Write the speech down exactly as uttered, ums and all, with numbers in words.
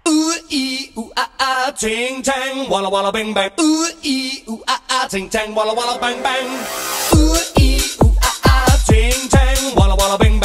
ooh ee ooh ah ah, ting tang, walla walla bang bang. Ooh ee ooh ah ah, ting tang, walla walla bang bang. Ooh ee ooh ah ah, ting tang, walla walla bang.